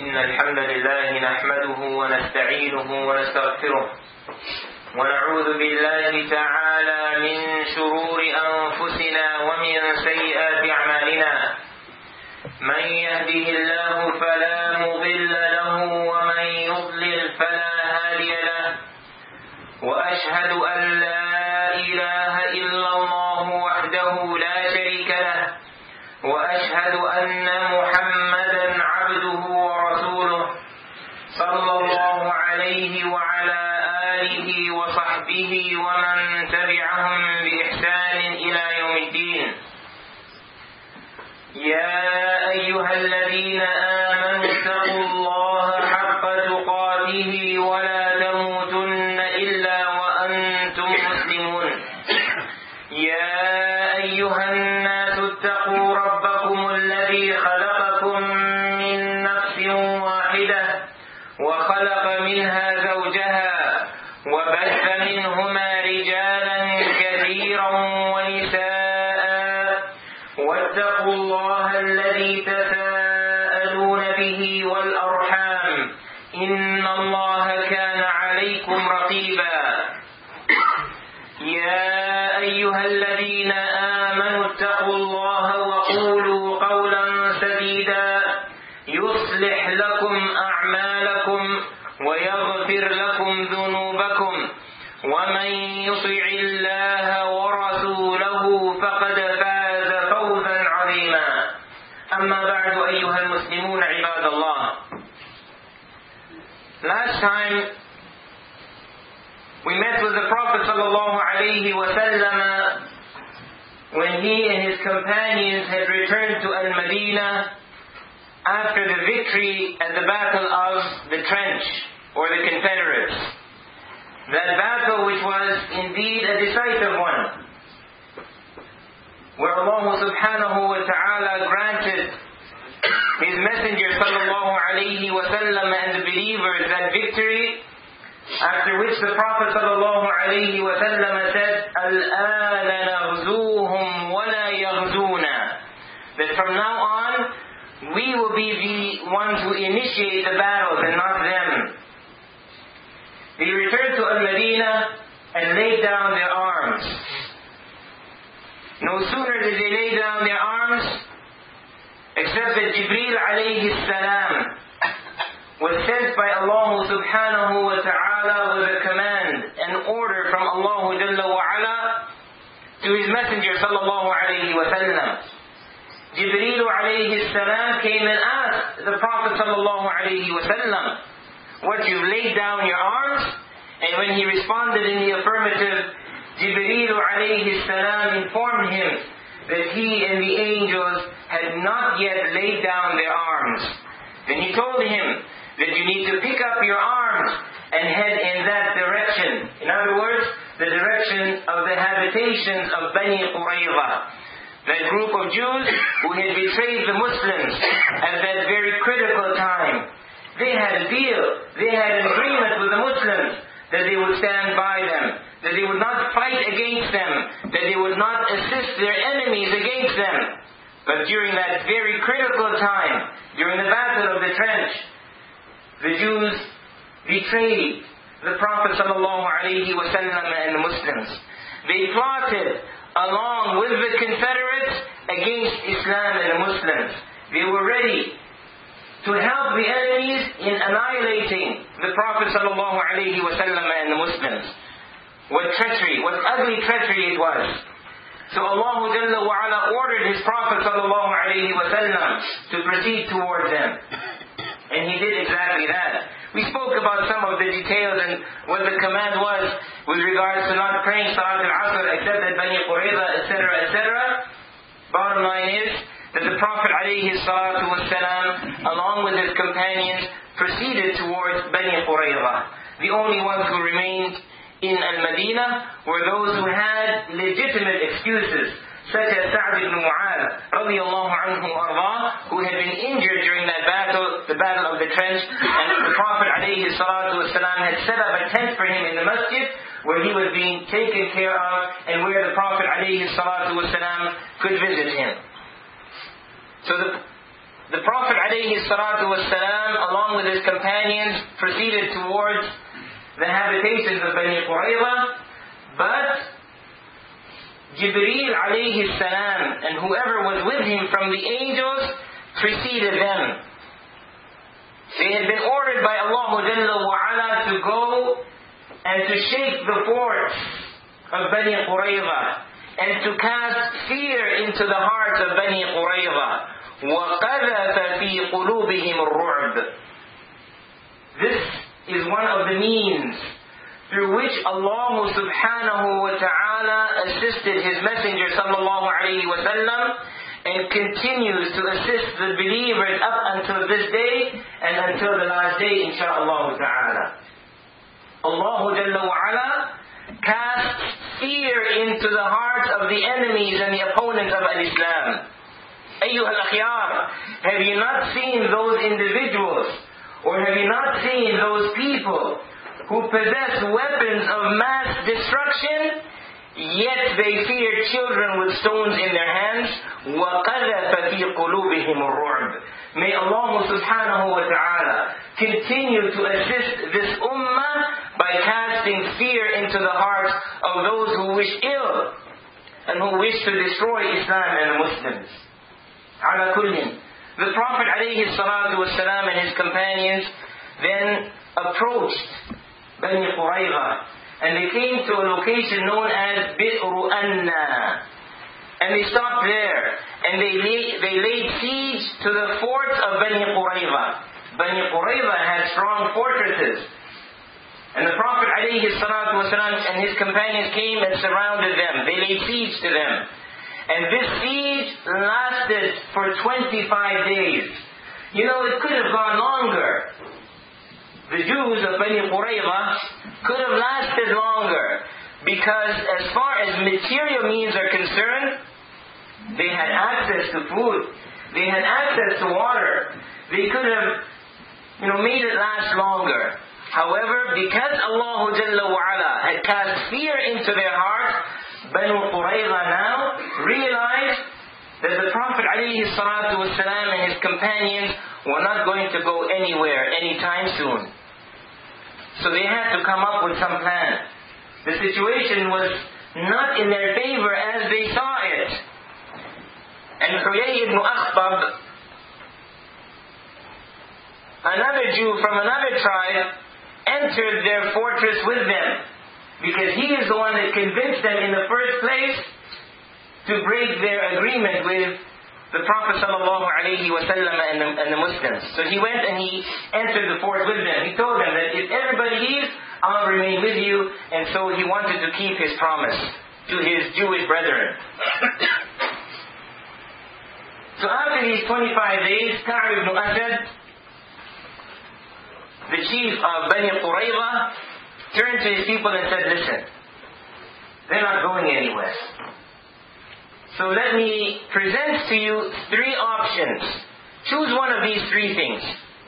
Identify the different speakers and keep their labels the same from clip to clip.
Speaker 1: إن الحمد لله نحمده ونستعينه ونستغفره ونعوذ بالله تعالى من شرور أنفسنا ومن سيئات أعمالنا. من يهده الله فلا مضل له ومن يضلل فلا هادي له. وأشهد أن لا إله إلا الله وحده لا شريك له. وأشهد أن محمدا عبده ورسوله صلى الله عليه وعلى آله وصحبه ومن تبعهم بإحسان إلى يوم الدين. يا أيها الذين آمنوا اتقوا الله حق تقاته ولا تموتن إلا وأنتم مسلمون. يا أيها الناس اتقوا ربكم الذي خلقكم من نفس واحدة وخلق منها زوجها وبث منهما رجالا كثيرا ونساء واتقوا الله الذي تساءلون به والأرحام إن الله كان عليكم رقيبا. يا أيها الذين آمنوا اتقوا الله وقولوا قولا سديدا يصلح لكم أعمالكم ويغفر لكم ذنوبكم ومن يطع الله ورسوله فقد فاز فوزا عظيما. أما بعد أيها المسلمون عباد الله. Last time we met with the Prophet sallallahu alaihi wasallam when he and his companions had returned to Al-Madinah after the victory at the Battle of the Trench, or the Confederates. That battle which was indeed a decisive one, where Allah subhanahu wa ta'ala granted His Messenger sallallahu alayhi wa sallam and the believers that victory, after which the Prophet sallallahu alayhi wa sallam said, الْآنَ نَغْزُوهُمْ وَلَا يَغْزُونَا, that from now on we will be the ones who initiate the battles and not them. They returned to Al-Madinah and laid down their arms. No sooner did they lay down their arms except that Jibreel alayhi salam was sent by Allah subhanahu wa ta'ala with a command, an order from Allah jalla wa ala to His Messenger sallallahu alayhi wa sallam. Jibreel alayhi salam came and asked the Prophet sallallahu alayhi wa sallam, what, you've laid down your arms? And when he responded in the affirmative, Jibreel alayhi salam informed him that he and the angels had not yet laid down their arms. Then he told him that you need to pick up your arms and head in that direction. In other words, the direction of the habitations of Bani Qurayza, that group of Jews who had betrayed the Muslims at that very critical time. They had a deal, they had an agreement with the Muslims that they would stand by them, that they would not fight against them, that they would not assist their enemies against them. But during that very critical time, during the Battle of the Trench, the Jews betrayed the Prophet ﷺ and the Muslims. They plotted along with the Confederates against Islam and the Muslims. They were ready to help the enemies in annihilating the Prophet ﷺ and the Muslims. What treachery, what ugly treachery it was. So Allah Jalla wa Ala ordered His Prophet ﷺ to proceed towards them. And He did exactly that. We spoke about some of the details and what the command was with regards to not praying Salat al-Asr except at Bani Qurayza, etc., etc. Bottom line is that the Prophet ﷺ, along with his companions, proceeded towards Bani Qurayza. The only ones who remained in Al-Madinah were those who had legitimate excuses, such as Sa'd ibn Mu'adh radiyallahu anhu arda, who had been injured during that battle, the Battle of the Trench, and the Prophet ﷺ had set up a tent for him in the masjid where he was being taken care of and where the Prophet ﷺ could visit him. So the the Prophet ﷺ, along with his companions, proceeded towards the habitations of Bani Qurayza, but Jibreel alayhi salam and whoever was with him from the angels preceded them. They had been ordered by Allah Jalla wa Ala to go and to shake the forts of Bani Qurayza and to cast fear into the hearts of Bani Qurayza. وَقَذَفَ فِي قُلُوبِهِمُ الرُّعْبِ. This is one of the means through which Allah subhanahu wa ta'ala assisted His Messenger sallallahu alayhi wa sallam and continues to assist the believers up until this day and until the last day, insha'Allah ta'ala. Allah Jalla wa Ala casts fear into the hearts of the enemies and the opponents of al-Islam. Ayyuha al-akhyar, have you not seen those individuals, or have you not seen those people who possess weapons of mass destruction, yet they fear children with stones in their hands? وَقَذَفَ فِي قُلُوبِهِمُ الرُّعْبِ. May Allah subhanahu wa ta'ala continue to assist this ummah by casting fear into the hearts of those who wish ill and who wish to destroy Islam and the Muslims. Ala kullin. The Prophet alayhi salatu wasalam and his companions then approached Bani Qurayza, and they came to a location known as Bi'ru Anna. And they stopped there, and they laid siege to the forts of Bani Qurayza. Bani Qurayza had strong fortresses. And the Prophet alayhi salatu wasalam and his companions came and surrounded them. They laid siege to them. And this siege lasted for 25 days. You know, it could have gone longer. The Jews of Bani Qurayza could have lasted longer, because as far as material means are concerned, they had access to food. They had access to water. They could have, made it last longer. However, because Allah Jalla wa Ala had cast fear into their hearts, Banu Qurayza now realized that the Prophet ﷺ and his companions were not going to go anywhere anytime soon. So they had to come up with some plan. The situation was not in their favor as they saw it. And Huyay ibn Akhtab, another Jew from another tribe, entered their fortress with them, because he is the one that convinced them in the first place to break their agreement with the Prophet ﷺ and the Muslims. So he went and he entered the fort with them. He told them that if everybody leaves, I'll remain with you. And so he wanted to keep his promise to his Jewish brethren. So after these 25 days, Ka'b ibn Asad, the chief of Bani Qurayza, turned to his people and said, listen, they're not going anywhere. So let me present to you 3 options. Choose one of these 3 things.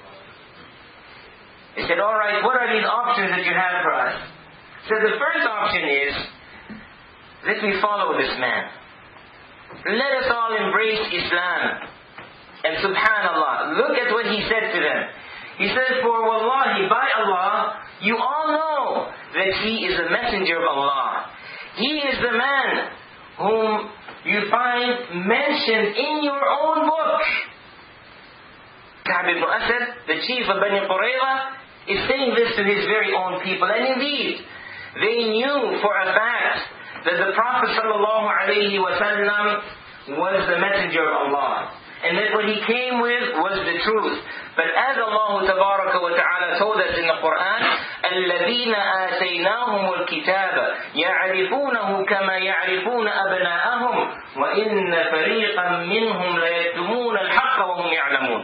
Speaker 1: He said, alright, what are these options that you have for us? So the first option is, let me follow this man. Let us all embrace Islam. And subhanallah, look at what he said to them. He said, for wallahi, by Allah, you all know that he is a messenger of Allah. He is the man whom you find mentioned in your own book. Ka'b ibn Asad, the chief of Bani Qurayza, is saying this to his very own people. And indeed, they knew for a fact that the Prophet ﷺ was the messenger of Allah, and that what he came with was the truth. But as Allah Tabaraka wa Ta'ala told us in the Quran, الَّذِينَ آتَيْنَاهُمُ الْكِتَابَ يَعْرِفُونَهُ كَمَا يَعْرِفُونَ أَبْنَاءَهُمْ وَإِنَّ فَرِيقًا مِّنْهُمْ لَيَكْتُمُونَ الْحَقَّ وَهُمْ يَعْلَمُونَ.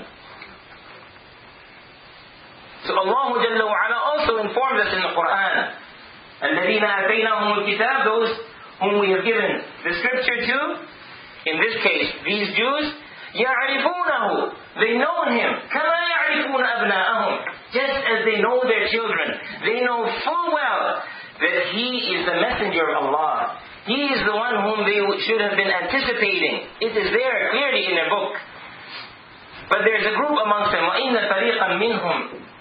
Speaker 1: So Allah Jalla wa Ala also informed us in the Quran, الَّذِينَ آتَيْنَاهُمُ الْكِتَابَ, those whom we have given the scripture to, in this case, these Jews, يَعْرِفُونَهُ, they know him, كَمَا يَعْرِفُونَ أَبْنَاءَهُم, just as they know their children. They know full well that he is the messenger of Allah. He is the one whom they should have been anticipating. It is there clearly in their book. But there's a group amongst them, وَإِنَّ فَرِيقًا مِّنْهُمْ.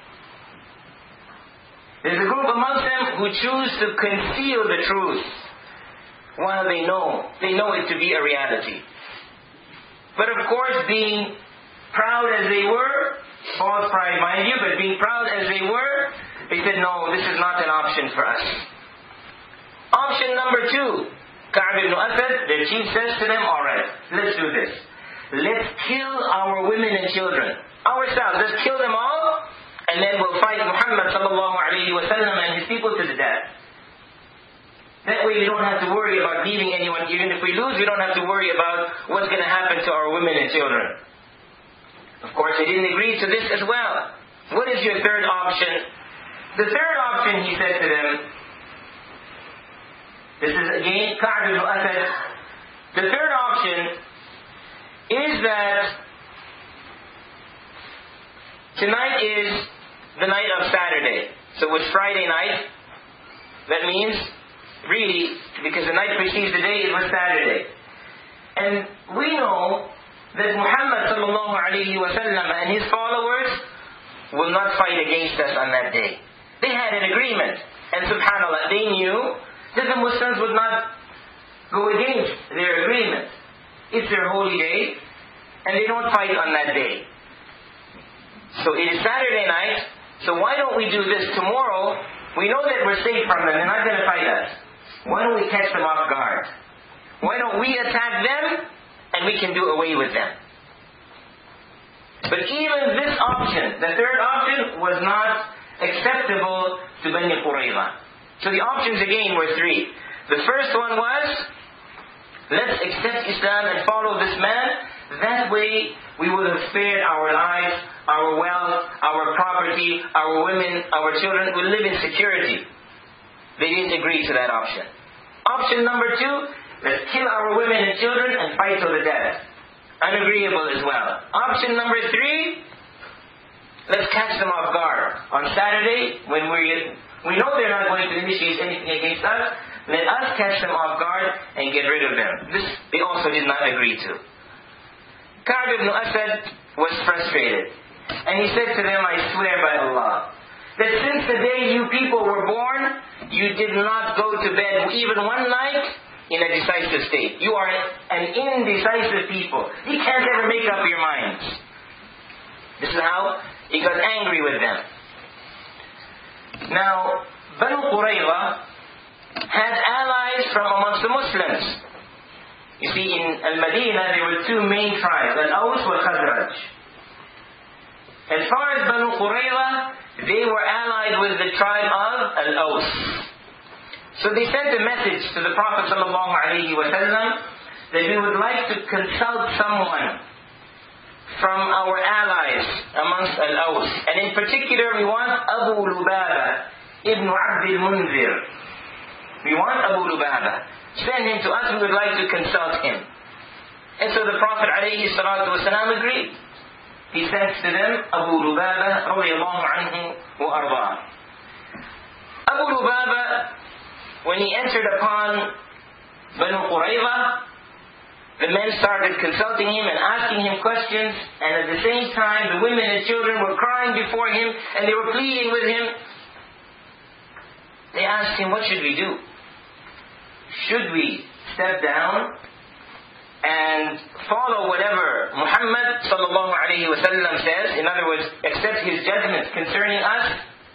Speaker 1: There's a group amongst them who choose to conceal the truth while they know it to be a reality. But of course, being proud as they were, false pride mind you, but being proud as they were, they said, no, this is not an option for us. Option number 2, Ka'b ibn Asad, their chief says to them, alright, let's do this. Let's kill our women and children. Ourselves, let's kill them all, and then we'll fight Muhammad sallallahu alayhi wa sallam and his people to the death. That way we don't have to worry about leaving anyone. Even if we lose, we don't have to worry about what's going to happen to our women and children. Of course, they didn't agree to this as well. What is your third option? The third option, he said to them, this is again Ka'b ibn Asad. The third option is that tonight is the night of Saturday. So it was Friday night. That means, really, because the night precedes the day, it was Saturday. And we know that Muhammad sallallahu alayhi wa sallam and his followers will not fight against us on that day. They had an agreement. And subhanAllah, they knew that the Muslims would not go against their agreement. It's their holy day, and they don't fight on that day. So it is Saturday night, so why don't we do this tomorrow? We know that we're safe from them, they're not going to fight us. Why don't we catch them off guard? Why don't we attack them, and we can do away with them? But even this option, the third option, was not acceptable to Bani Qurayza. So the options again were 3. The first one was, let's accept Islam and follow this man. That way we would have spared our lives, our wealth, our property, our women, our children will live in security. They didn't agree to that option. Option number 2, let's kill our women and children and fight till the death. Unagreeable as well. Option number 3, let's catch them off guard. On Saturday, when we know they're not going to initiate anything against us, let us catch them off guard and get rid of them. This they also did not agree to. Ka'b ibn Asad was frustrated. And he said to them, I swear by Allah, that since the day you people were born, you did not go to bed even one night in a decisive state. You are an indecisive people. You can't ever make up your minds. This is how he got angry with them. Now, Banu Qurayza had allies from amongst the Muslims. You see, in Al-Madinah, there were 2 main tribes, Al-Aws and Khazraj. As far as Banu Qurayza, they were allied with the tribe of Al-Aws. So they sent a message to the Prophet ﷺ that we would like to consult someone from our allies amongst Al-Aws. And in particular, we want Abu Lubaba ibn Abd al-Munzir. We want Abu Lubaba. Send him to us, we would like to consult him. And so the Prophet ﷺ agreed. He sent to them Abu Lubaba radiyallahu anhu wa arda. Abu Lubaba, when he entered upon Banu Qurayza, the men started consulting him and asking him questions, and at the same time the women and children were crying before him and they were pleading with him. They asked him, what should we do? Should we step down and follow whatever Muhammad sallallahu alayhi wa sallam says? In other words, accept his judgment concerning us?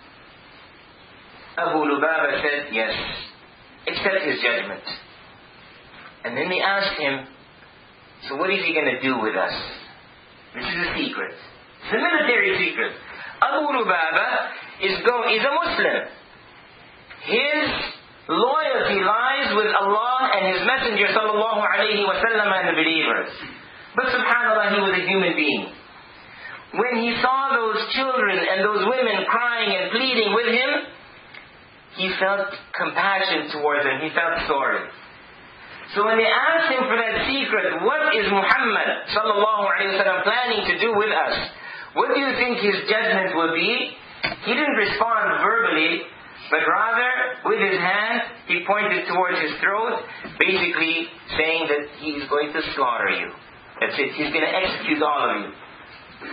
Speaker 1: Abu Lubaba said, yes, accept his judgment. And then they asked him, so what is he going to do with us? This is a secret. It's a military secret. Abu Lubaba is a Muslim. His loyalty lies with Allah and His Messenger sallallahu alayhi wa sallam and the believers. But subhanAllah, he was a human being. When he saw those children and those women crying and pleading with him, he felt compassion towards them. He felt sorry. So when they asked him for that secret, what is Muhammad sallallahu alayhi wa sallam planning to do with us? What do you think his judgment will be? He didn't respond verbally, but rather, with his hand, he pointed towards his throat, basically saying that he is going to slaughter you. That's it. He's going to execute all of you.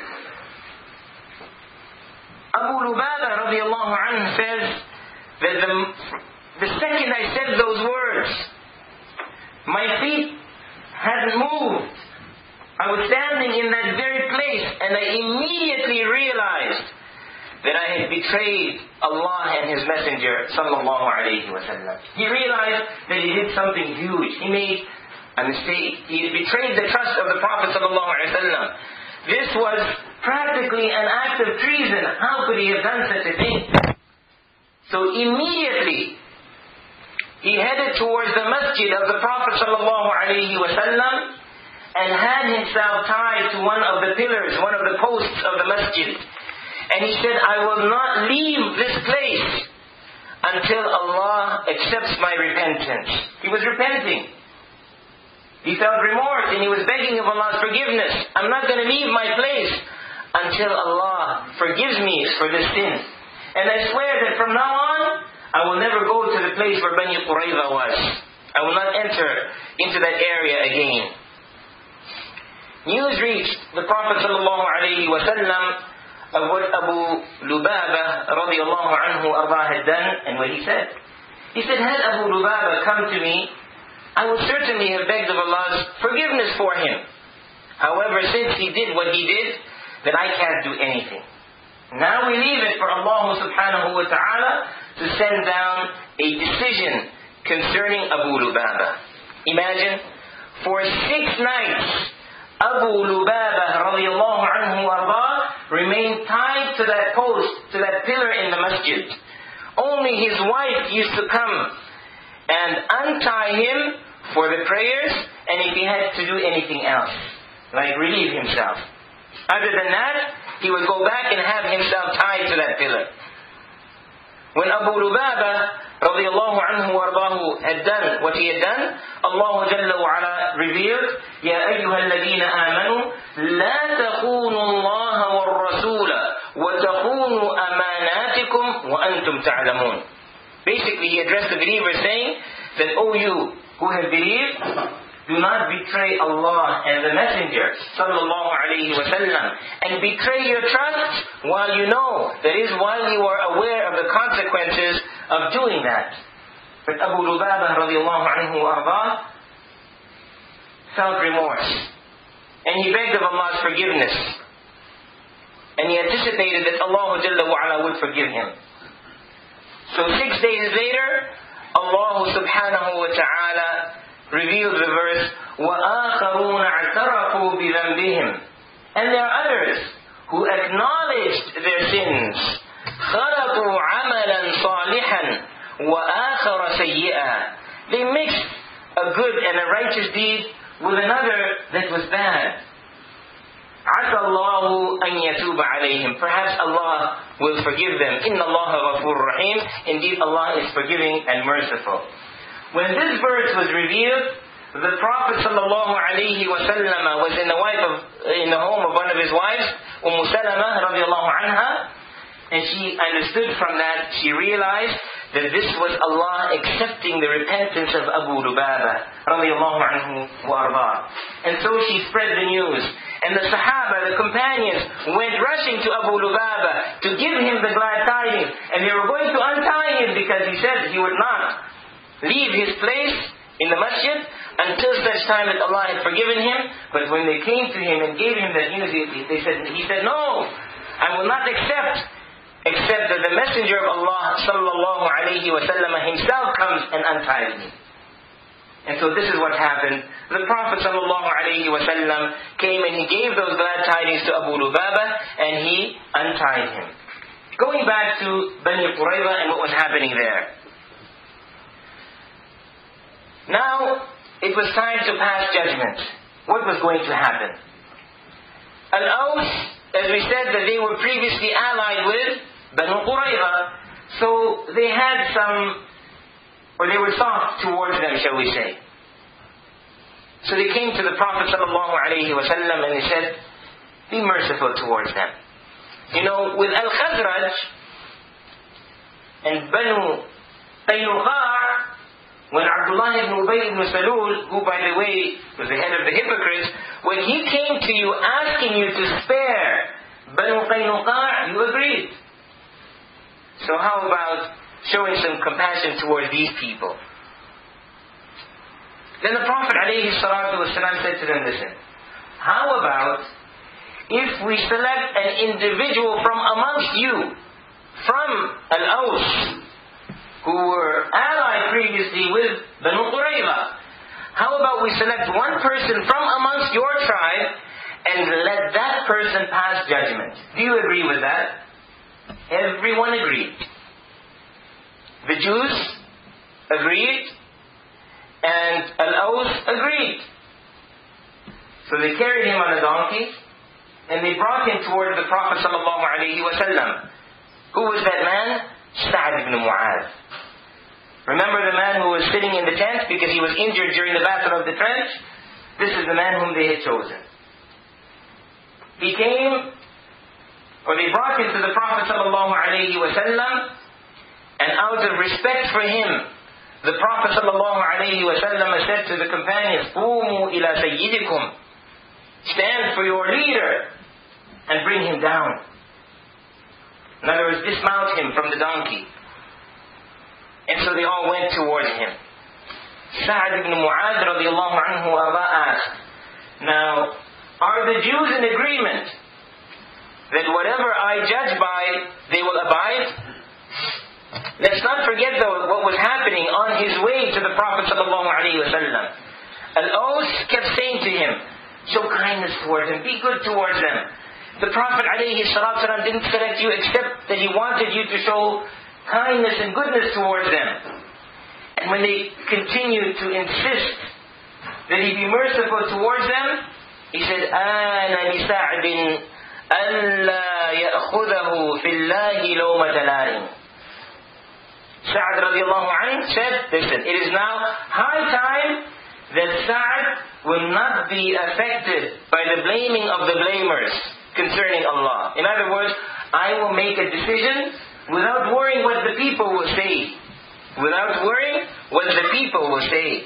Speaker 1: Abu Lubaba radiallahu anhu says that the second I said those words, my feet hadn't moved. I was standing in that very place, and I immediately realized that I had betrayed Allah and His Messenger sallallahu alayhi wa sallam. He realized that he did something huge. He made a mistake. He betrayed the trust of the Prophet sallallahu alayhi wa sallam. This was practically an act of treason. How could he have done such a thing? So immediately, he headed towards the masjid of the Prophet sallallahu alayhi wa sallam and had himself tied to one of the pillars, one of the posts of the masjid. And he said, I will not leave this place until Allah accepts my repentance. He was repenting. He felt remorse and he was begging of Allah's forgiveness. I'm not going to leave my place until Allah forgives me for this sin. And I swear that from now on, I will never go to the place where Bani Qurayza was. I will not enter into that area again. News reached the Prophet sallallahu alayhi wa sallam of what Abu Lubaba radiallahu anhu had done and what he said. He said, had Abu Lubaba come to me, I would certainly have begged of Allah's forgiveness for him. However, since he did what he did, then I can't do anything. Now we leave it for Allah subhanahu wa ta'ala to send down a decision concerning Abu Lubaba. Imagine, for 6 nighs, Abu Lubaba radiallahu anhu remained tied to that post, to that pillar in the masjid. Only his wife used to come and untie him for the prayers, and if he had to do anything else, like relieve himself. Other than that, he would go back and have himself tied to that pillar. When Abu Lubaba radiallahu anhu wardahu had done what he had done, Allah Jalla wa Ala revealed, Ya ayyuha alladhina amanu, la takhunu Allah wal rasula, wa takhunu amanatikum wa antum ta'lamun. Basically, he addressed the believers saying that, O you who have believed, do not betray Allah and the Messenger sallallahu alayhi wa sallam, and betray your trust while you know, that is, while you are aware of the consequences of doing that. But Abu Lubaba radiallahu anhu ardah felt remorse, and he begged of Allah's forgiveness, and he anticipated that Allah Jalla wa Ala would forgive him. So 6 days later, Allah subhanahu wa ta'ala revealed the verse, وَآخَرُونَ اعْتَرَفُوا بِذَنْبِهِمْ. And there are others who acknowledged their sins. خَلَقُوا عَمَلًا صَالِحًا وَآخَرَ سَيِّئًا. They mixed a good and a righteous deed with another that was bad. عَسَى اللَّهُ أَنْ يَتُوبَ عَلَيْهِمْ. Perhaps Allah will forgive them. إِنَّ اللَّهَ غَفُورٌ رَحِيمٌ. Indeed, Allah is forgiving and merciful. When this verse was revealed, the Prophet sallallahu alayhi wa sallam was in the home of one of his wives, Salama radiallahu anha, and she understood from that, she realized that this was Allah accepting the repentance of Abu Lubaba radiallahu anhu wa arda. And so she spread the news. And the Sahaba, the companions, went rushing to Abu Lubaba to give him the glad tidings. And they were going to untie him because he said he would not leave his place in the masjid until such time that Allah had forgiven him. But when they came to him and gave him that news, he said, no, I will not accept, except that the Messenger of Allah sallallahu alayhi wa sallam himself comes and unties me. And so this is what happened. The Prophet sallallahu alayhi wa sallam came and he gave those glad tidings to Abu Lubaba, and he untied him. Going back to Bani Qurayza and what was happening there. Now, it was time to pass judgment. What was going to happen? Al-Aws, as we said, that they were previously allied with Banu Qurayza, so they had they were soft towards them, shall we say. So they came to the Prophet sallallahu alayhi wa sallam and they said, be merciful towards them. You know, with Al-Khazraj and Banu Qaynuqa', when Abdullah ibn Ubay ibn Salul, who by the way was the head of the hypocrites, when he came to you asking you to spare Banu Qaynuqa', you agreed. So how about showing some compassion towards these people? Then the Prophet ﷺ said to them, listen, how about if we select an individual from amongst you, from Al-Aws, who were allied previously with Banu Qurayza? How about we select one person from amongst your tribe and let that person pass judgment? Do you agree with that? Everyone agreed. The Jews agreed, and Al-Aws agreed. So they carried him on a donkey, and they brought him towards the Prophet ﷺ. Who was that man? Sa'd ibn Mu'adh. Remember the man who was sitting in the tent because he was injured during the battle of the trench? This is the man whom they had chosen. He came, or they brought him to the Prophet ﷺ, and out of respect for him, the Prophet ﷺ said to the companions, "Qumu ila sayyidikum." Stand for your leader and bring him down. In other words, dismount him from the donkey. And so they all went towards him. Sa'd ibn Mu'adh radiallahu anhu asked, now, are the Jews in agreement that whatever I judge by, they will abide? Let's not forget though what was happening on his way to the Prophet ﷺ. Al-Aws kept saying to him, show kindness towards them, be good towards them. The Prophet ﷺ didn't select you except that he wanted you to show kindness and goodness towards them. And when they continued to insist that he be merciful towards them, he said, "Ana li Sa'd alla ya'khudhahu fillahi lawmata la'in." Sa'd radiallahu anhu said, listen, it is now high time that Sa'd will not be affected by the blaming of the blamers concerning Allah. In other words, I will make a decision without worrying what the people will say. Without worrying what the people will say.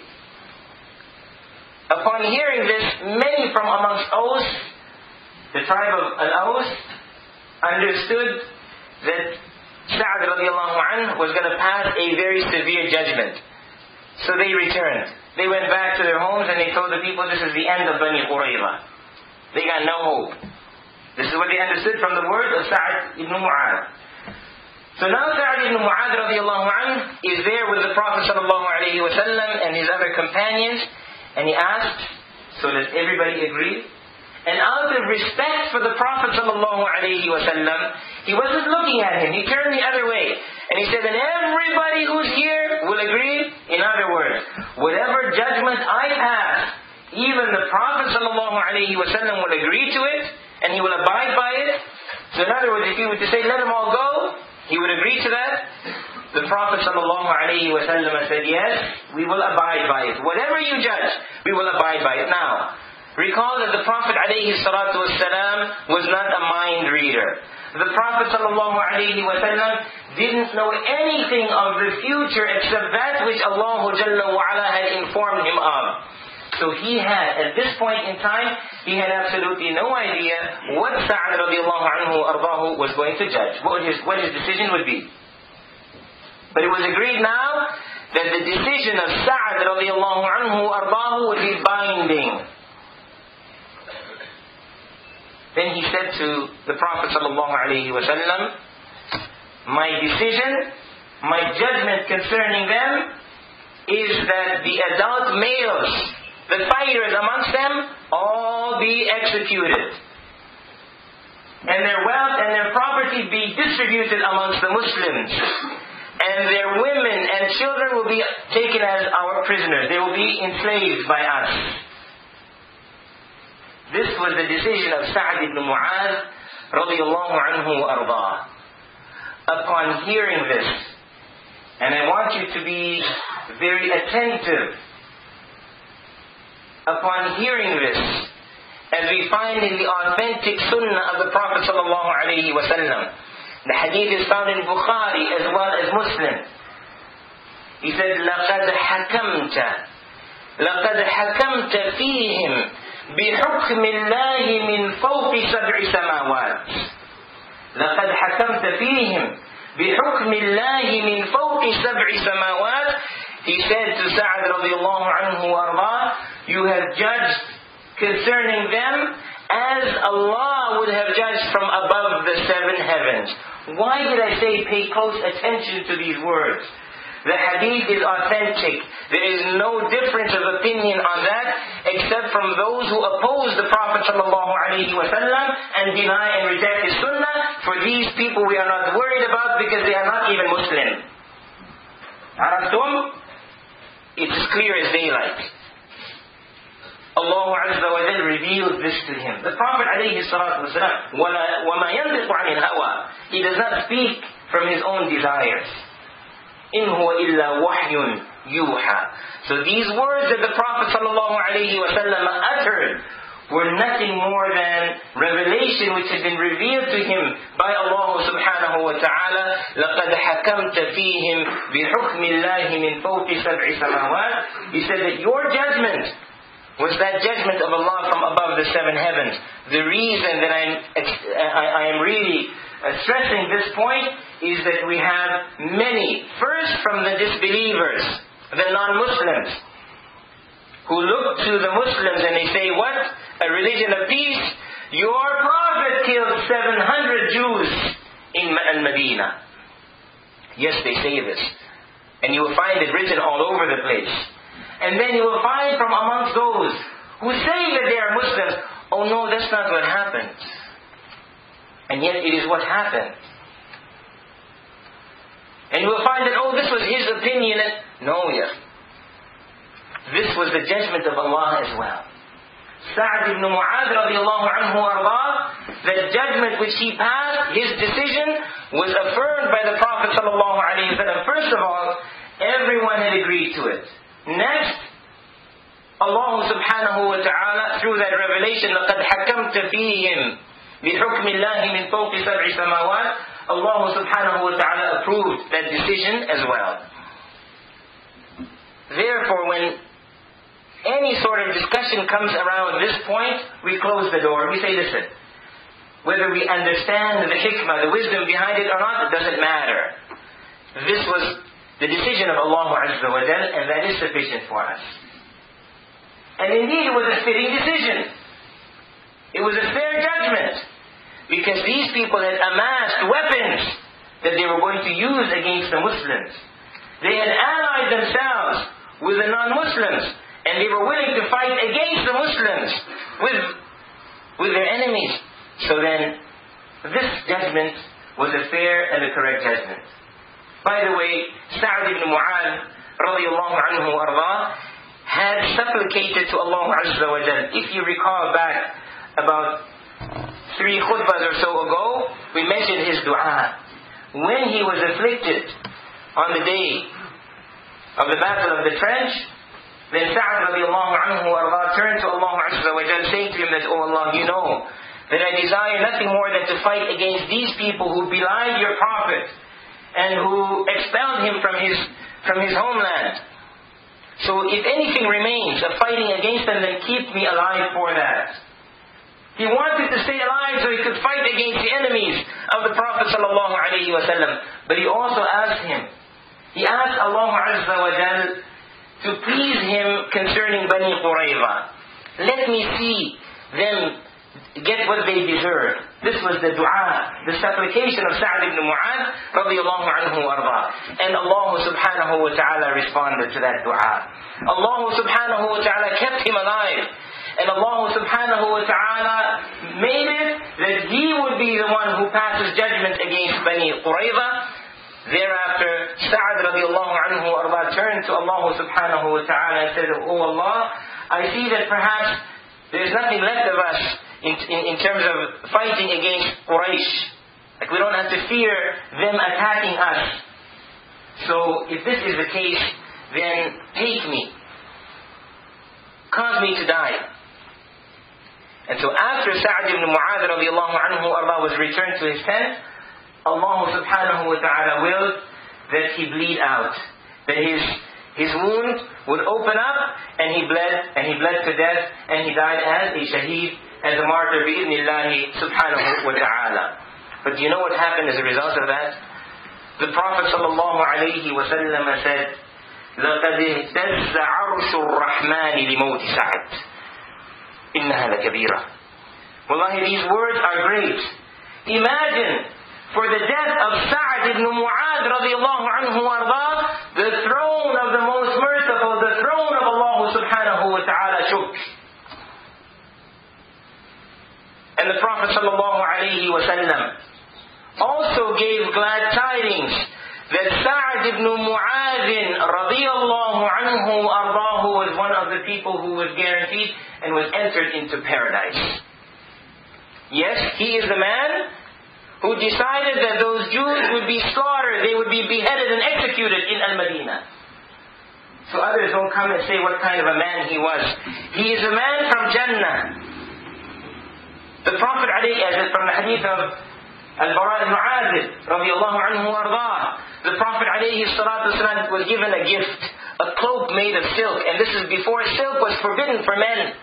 Speaker 1: Upon hearing this, many from amongst Aws, the tribe of Al-Aws, understood that Sa'd radiallahu anhu was going to pass a very severe judgment. So they returned. They went back to their homes and they told the people, this is the end of Bani Qurayza. They got no hope. This is what they understood from the word of Sa'd ibn Mu'adh. So now Sa'd ibn Mu'adh radiallahu anhu is there with the Prophet sallallahu alayhi wa sallam and his other companions, and he asked, so does everybody agree? And out of respect for the Prophet sallallahu alayhi wa sallam, he wasn't looking at him, he turned the other way. And he said, and everybody who's here will agree? In other words, whatever judgment I pass, even the Prophet sallallahu alayhi wa sallam will agree to it, and he will abide by it. So in other words, if he were to say, let them all go, he would agree to that. The Prophet ﷺ said, yes, we will abide by it. Whatever you judge, we will abide by it. Now, recall that the Prophet ﷺ was not a mind reader. The Prophet ﷺ didn't know anything of the future except that which Allah Jalla wa Ala had informed him of. So he had, at this point in time, he had absolutely no idea what Sa'd radiallahu anhu ardahu was going to judge, what his decision would be. But it was agreed now that the decision of Sa'd radiallahu anhu ardahu would be binding. Then he said to the Prophet sallallahu alaihi wasallam, my decision, my judgment concerning them is that the adult males, the fighters amongst them, all be executed. And their wealth and their property be distributed amongst the Muslims. And their women and children will be taken as our prisoners. They will be enslaved by us. This was the decision of Sa'd ibn Mu'adh radiyallahu anhu ardah. Upon hearing this, and I want you to be very attentive, upon hearing this, as we find in the authentic sunnah of the Prophet sallallahu alaihi wasallam, the hadith is found in Bukhari as well as Muslim. He said, لَقَدْ حَكَمْتَ فِيهِمْ بِحُكْمِ اللَّهِ مِنْ فَوْقِ 7 سَمَاوَاتٍ. لَقَدْ حَكَمْتَ فِيهِمْ بِحُكْمِ اللَّهِ مِنْ فَوْقِ سَبْعِ سَمَاوَاتٍ. He said to Sa'd radiallahu anhu warḍah, you have judged concerning them as Allah would have judged from above the seven heavens. Why did I say pay close attention to these words? The hadith is authentic. There is no difference of opinion on that except from those who oppose the Prophet ﷺ and deny and reject his sunnah. For these people we are not worried about because they are not even Muslim. Arabtum? It's as clear as daylight. Allah Azza wa Jal revealed this to him. The Prophet ﷺ, وَمَا يَنْطِقُ عَنِ الْهَوَىٰ, he does not speak from his own desires. إِنْ هُوَ إِلَّا وَحْيٌ يُوحَى. So these words that the Prophet ﷺ uttered were nothing more than revelation which had been revealed to him by Allah subhanahu wa ta'ala. لَقَدْ حَكَمْتَ فِيهِمْ بِحُكْمِ اللَّهِ مِنْ فَوْقِ سَبْعِ سَمَاوَاتٍ. He said that your judgment was that judgment of Allah from above the seven heavens. The reason that I am really stressing this point is that we have many, first from the disbelievers, the non-Muslims, who look to the Muslims and they say, what? A religion of peace? Your Prophet killed 700 Jews in Al-Madinah. Yes, they say this. And you will find it written all over the place. And then you will find from amongst those who say that they are Muslims, oh no, that's not what happened. And yet it is what happened. And you will find that, oh, this was his opinion. No, yes. This was the judgment of Allah as well. Sa'd ibn Mu'adh radiallahu anhu arḍah, the judgment which he passed, his decision, was affirmed by the Prophet sallallahu alaihi wasallam. First of all, everyone had agreed to it. Next, Allah subhanahu wa ta'ala, through that revelation, لَقَدْ حَكَمْتَ فِيهِمْ بِحُكْمِ اللَّهِ مِنْ فَوْقِ سَبْعِ سَمَاوَاتٍ. Allah subhanahu wa ta'ala approved that decision as well. Therefore, when any sort of discussion comes around this point, we close the door. We say, listen, whether we understand the hikmah, the wisdom behind it or not, it doesn't matter. This was the decision of Allah Azza wa Jal, and that is sufficient for us. And indeed, it was a fitting decision. It was a fair judgment. Because these people had amassed weapons that they were going to use against the Muslims. They had allied themselves with the non-Muslims, and they were willing to fight against the Muslims with their enemies. So then, this judgment was a fair and a correct judgment. By the way, Sa'd ibn Mu'adh radiallahu anhu arḍah had supplicated to Allah Azza wa Jal. If you recall back about 3 khutbahs or so ago, we mentioned his dua. When he was afflicted on the day of the Battle of the Trench, then Sa'd radiallahu anhu arḍah turned to Allah Azza wa Jal, saying to him that, oh Allah, you know that I desire nothing more than to fight against these people who belied your Prophet and who expelled him from his homeland. So if anything remains of fighting against them, then keep me alive for that. He wanted to stay alive so he could fight against the enemies of the Prophet sallallahu alaihi wasallam. But he also asked him. He asked Allah Azza wa Jal to please him concerning Bani Qurayza. Let me see them get what they deserve. This was the dua, the supplication of Sa'd ibn Mu'adh radiyallahu anhu arḍah. And Allah subhanahu wa ta'ala responded to that dua. Allah subhanahu wa ta'ala kept him alive. And Allah subhanahu wa ta'ala made it that he would be the one who passes judgment against Bani Qurayza. Thereafter, Sa'd radiallahu anhu arḍah turned to Allah subhanahu wa ta'ala and said, oh Allah, I see that perhaps there's nothing left of us in terms of fighting against Quraysh. Like we don't have to fear them attacking us. So if this is the case, then take me. Cause me to die. And so after Sa'd ibn Mu'adh radiallahu anhu arḍah was returned to his tent, Allah subhanahu wa ta'ala willed that he bleed out. That his wound would open up and he bled to death and he died as a shaheed, as a martyr bi'idhnillahi subhanahu wa ta'ala. But do you know what happened as a result of that? the Prophet ﷺ said, لَقَدْ اهْتَزَّ عَرْشُ الرَّحْمَنِ لِمَوْتِ سَعَدٍ إِنَّهَا لَكَبِيرَةٌ. Wallahi, these words are great. Imagine, for the death of Sa'ad ibn Mu'adh radiallahu anhu ardah, the throne of the most merciful, the throne of Allah subhanahu wa ta'ala shook. And the Prophet sallallahu alayhi wa sallam also gave glad tidings that Sa'ad ibn Mu'adh radiyallahu anhu ardahu was one of the people who was guaranteed and was entered into paradise. Yes, he is the man who decided that those Jews would be slaughtered, they would be beheaded and executed in Al-Madinah. So others don't come and say what kind of a man he was. He is a man from Jannah. The Prophet ﷺ, from the hadith of Al-Bara ibn Azib radiyallahu anhu ardah, the Prophet ﷺ was given a gift, a cloak made of silk, and this is before silk was forbidden for men.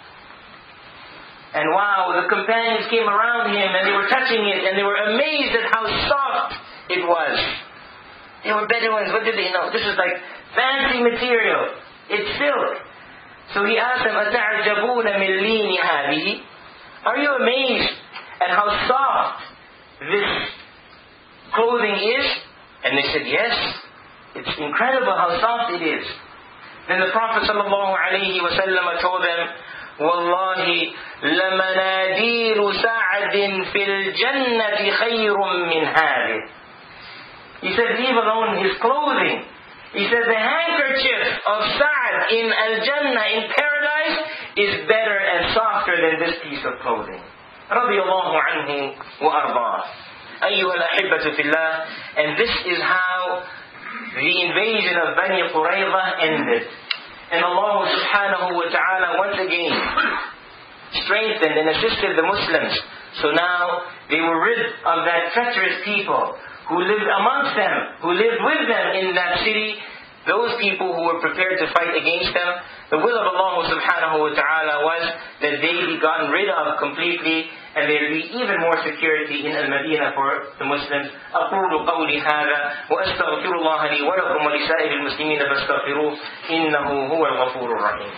Speaker 1: And wow, the companions came around him and they were touching it and they were amazed at how soft it was. They were Bedouins, what did they know? This is like fancy material. It's silk. So he asked them, أَتَعْجَبُونَ مِنْ لِينِ هَذِهِ? Are you amazed at how soft this clothing is? And they said, yes. It's incredible how soft it is. Then the Prophet ﷺ told them, وَاللَّهِ لَمَنَادِيلُ سَعَدٍ فِي الْجَنَّةِ خَيْرٌ مِّنْ هَذِهِ. He said, leave alone his clothing. He said, the handkerchief of Sa'ad in Al-Jannah, in paradise, is better and softer than this piece of clothing. رضي الله عنه وأرضاه. أيها الأحبة في الله. And this is how the invasion of Bani Qurayza ended. And Allah subhanahu wa ta'ala once again strengthened and assisted the Muslims. So now they were rid of that treacherous people who lived amongst them, who lived with them in that city. Those people who were prepared to fight against them. The will of Allah subhanahu wa ta'ala was that they be gotten rid of completely, and there be even more security in Al-Madinah for the Muslims. أقول قولي هذا وأستغفر الله لي ولكم ولسائر المسلمين فاستغفروه إنه هو الغفور الرحيم.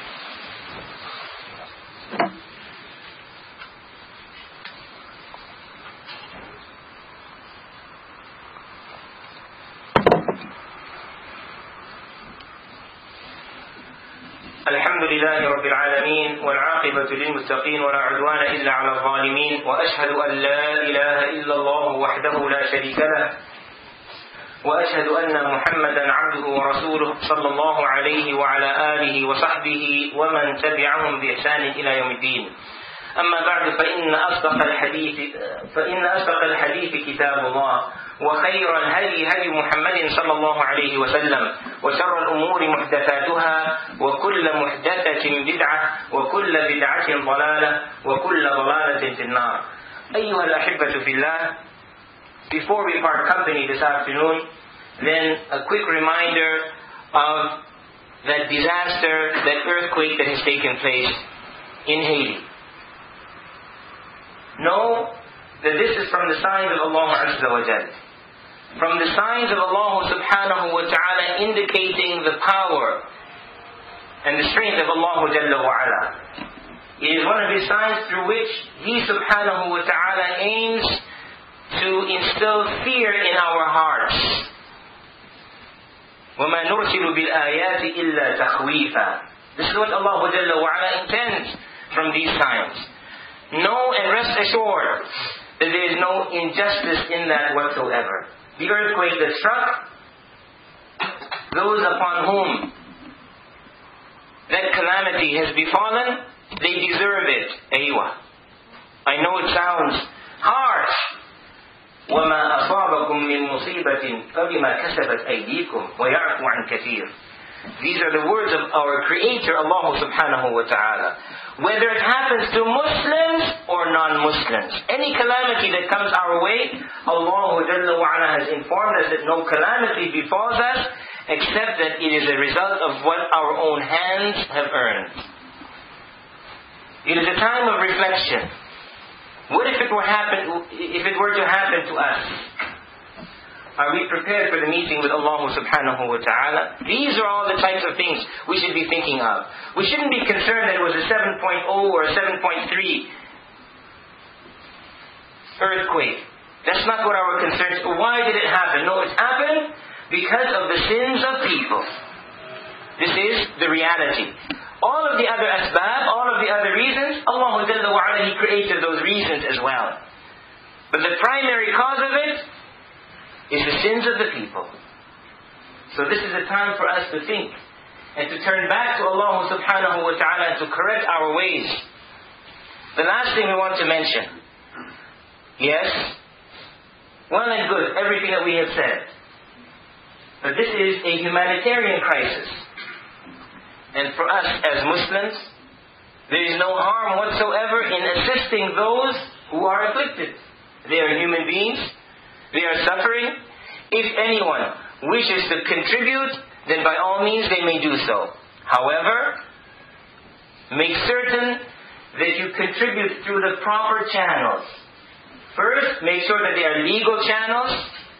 Speaker 1: الحمد لله رب العالمين والعاقبة للمتقين ولا عدوان إلا على الظالمين وأشهد أن لا إله إلا الله وحده لا شريك له وأشهد أن محمدا عبده ورسوله صلى الله عليه وعلى آله وصحبه ومن تبعهم بإحسان إلى يوم الدين. أما بعد فإن أصدق الحديث كتاب الله وخير الهدي هدي محمد صلى الله عليه وسلم وشر الأمور محدثاتها وكل محدثة بدعة وكل بدعة ضلالة وكل ضلالة في النار. أيها الأحبة في الله. Before we part company this afternoon, then a quick reminder of that disaster, that earthquake that has taken place in Haiti. Know that this is from the signs of Allah Azza wa Jal. From the signs of Allah subhanahu wa ta'ala indicating the power and the strength of Allah Jalla wa Ala. It is one of His signs through which He subhanahu wa ta'ala aims to instill fear in our hearts. وَمَا نُرْسِلُ بِالْآيَاتِ إِلَّا تَخْوِيفًا. This is what Allah Jalla wa Ala intends from these signs. Know and rest assured that there is no injustice in that whatsoever. The earthquake that struck, those upon whom that calamity has befallen, they deserve it. Aywa. I know it sounds harsh. وَمَا أَصَابَكُم مِّن مُّصِيبَةٍ فَبِمَا كَسَبَتْ أَيْدِيكُمْ وَيَعْفُو عَن كَثِيرٍ. These are the words of our Creator, Allah subhanahu wa ta'ala. Whether it happens to Muslims or non-Muslims, any calamity that comes our way, Allah Jalla wa Ala has informed us that no calamity befalls us except that it is a result of what our own hands have earned. It is a time of reflection. What if it were to happen to us? Are we prepared for the meeting with Allah subhanahu wa ta'ala? These are all the types of things we should be thinking of. We shouldn't be concerned that it was a 7.0 or a 7.3 earthquake. That's not what our concern is. Why did it happen? No, it's happened because of the sins of people. This is the reality. All of the other asbab, all of the other reasons, Allah Jalla wa Ala, He created those reasons as well. But the primary cause of it is the sins of the people. So this is a time for us to think and to turn back to Allah subhanahu wa ta'ala and to correct our ways. The last thing we want to mention. Yes, well and good, everything that we have said. But this is a humanitarian crisis. And for us as Muslims, there is no harm whatsoever in assisting those who are afflicted. They are human beings. They are suffering. If anyone wishes to contribute, then by all means they may do so. However, make certain that you contribute through the proper channels. First, make sure that they are legal channels.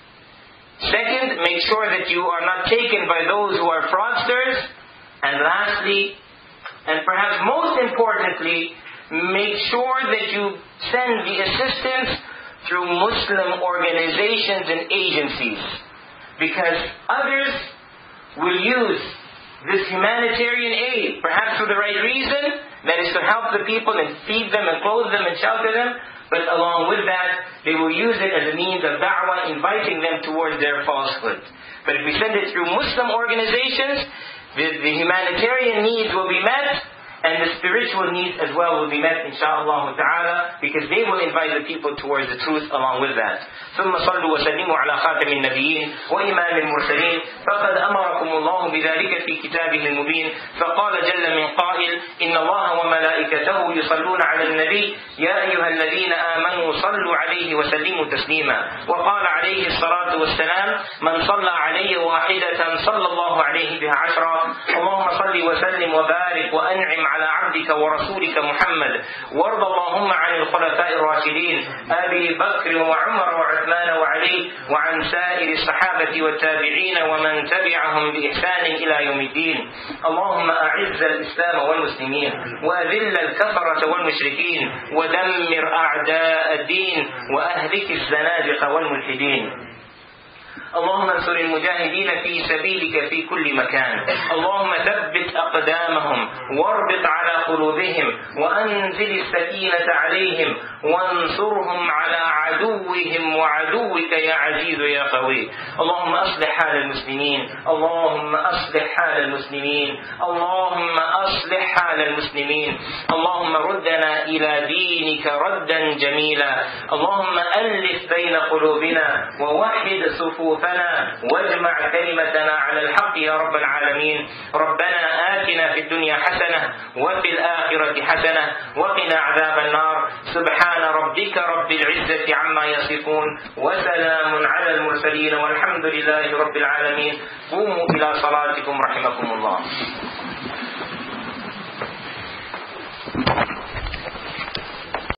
Speaker 1: Second, make sure that you are not taken by those who are fraudsters. And lastly, and perhaps most importantly, make sure that you send the assistance through Muslim organizations and agencies. Because others will use this humanitarian aid, perhaps for the right reason, that is to help the people and feed them and clothe them and shelter them. But along with that, they will use it as a means of da'wah, inviting them towards their falsehood. But if we send it through Muslim organizations, the humanitarian needs will be met, and the spiritual needs as well will be met, insha'Allah ta'ala, because they will invite the people towards the truth along with that. ثم صلوا وسلموا على خاتم النبيين وإمام المرسلين فقد أمركم الله بذلك في كتابه المبين فقال جل من قائل إن الله وملائكته يصلون على النبي يا أيها الذين آمنوا صلوا عليه وسلموا تسليما وقال عليه الصلاة والسلام من صلى علي واحدة صلى الله عليه بها عشرا اللهم صل وسلم وبارك وأنعم على عبدك ورسولك محمد وارض اللهم عن الخلفاء الراشدين أبي بكر وعمر وعثمان وعلي وعن سائر الصحابة والتابعين ومن تبعهم بإحسان إلى يوم الدين اللهم أعز الإسلام والمسلمين وأذل الكفرة والمشركين ودمر أعداء الدين وأهلك الزنادقة والملحدين اللهم انصر المجاهدين في سبيلك في كل مكان اللهم ثبت أقدامهم واربط على قلوبهم وأنزل السكينة عليهم وانصرهم على عدوهم وعدوك يا عزيز يا قوي اللهم أصلح حال المسلمين اللهم أصلح حال المسلمين اللهم أصلح حال المسلمين اللهم ردنا إلى دينك ردا جميلا اللهم ألف بين قلوبنا ووحد صفوفنا واجمع كلمتنا على الحق يا رب العالمين ربنا آتنا في الدنيا حسنة وفي الآخرة حسنة وقنا عذاب النار سبحان ربك رب العزة عما يصفون وسلام على المرسلين والحمد لله رب العالمين قوموا إلى صلاتكم رحمكم الله